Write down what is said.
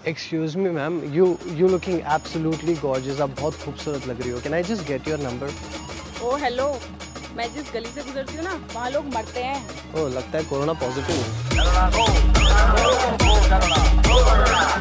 Excuse me ma'am, you looking absolutely gorgeous. आप बहुत खूबसूरत लग रही हो. Can I just get your number? Oh hello, मैं जिस गली से गुजरती हूँ ना, वहाँ लोग मरते हैं। ओह, लगता है कोरोना पॉजिटिव हो.